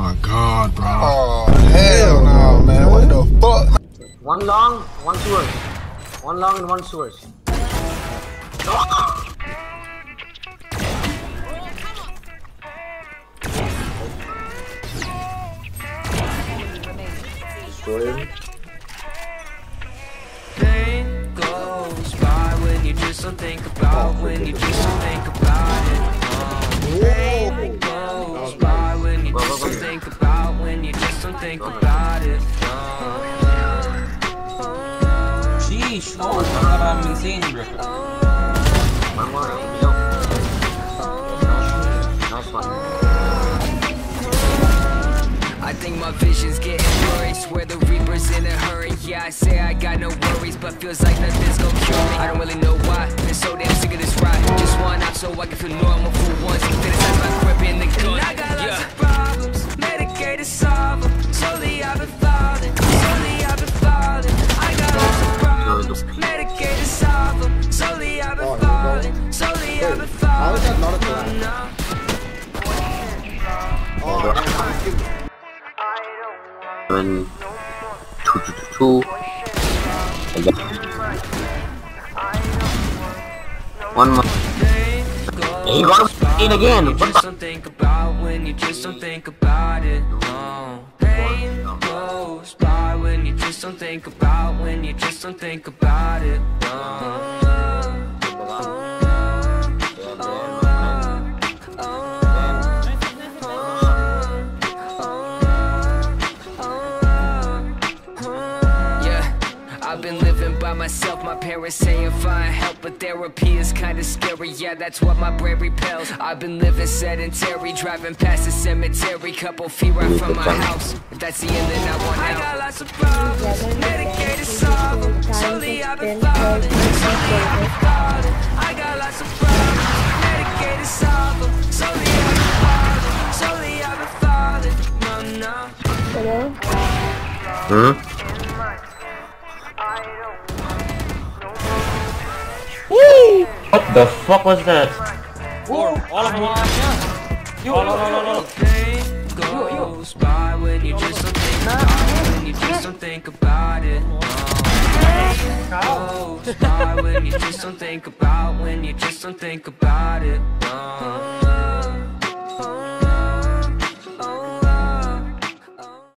my god, bro. Oh, hell no, man. What the fuck? One long, one sewers. One long and one sewers. Destroy him. Pain goes by when you just don't think about, when you just don't think about it. Pain goes by when you just don't think about, when you just don't think about it. Sheesh, oh, I'm insane, bro. One more, nice one. I think my vision's getting blurry. Swear the Reaper's in a hurry. Yeah, I say I got no worries, but feels like nothing's gonna cure me. I don't really know why, been so damn sick of this ride. Just one out so I can feel normal for once. Criticize my grip in the gun. I got lots of problems, medicated, solve them. Slowly I've been falling, slowly I've been falling. I got lots of problems, medicated, solve them. Slowly I've been falling, slowly I've been falling. How is that not a plan? And 2 one more. He got it again. You just don't think about when you just don't think about it. No. Pain goes by when you just don't think about, when you just don't think about it. No. I've been living by myself, my parents saying find help, but therapy is kinda scary, yeah, that's what my brain repels. I've been living sedentary, driving past the cemetery, couple feet right from my house. If that's the end, then I want out. I got lots of problems, medicated, solve them. Slowly I've been falling, slowly I've been falling. I got lots of problems, medicated, solve them. Slowly I've been falling, slowly I've been falling. No, no. Hello? Woo! What the fuck was that? All of them are here. Yo. Pain goes by when you just don't think about, when you just don't think about it. Pain goes by when you just don't think about, when you just don't think about it.